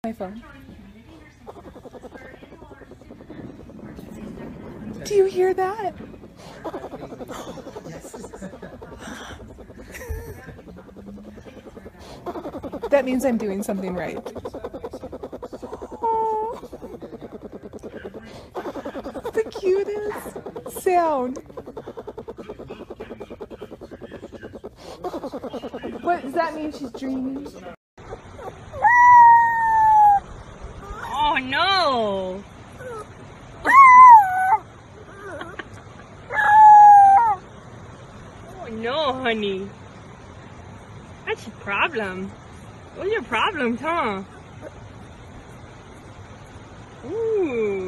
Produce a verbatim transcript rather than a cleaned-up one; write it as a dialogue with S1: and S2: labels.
S1: My phone. Do you hear that? That means I'm doing something right. Oh, the cutest sound. What does that mean? She's dreaming.
S2: Oh no! Oh no, honey. That's your problem. What's your problems, huh? Ooh.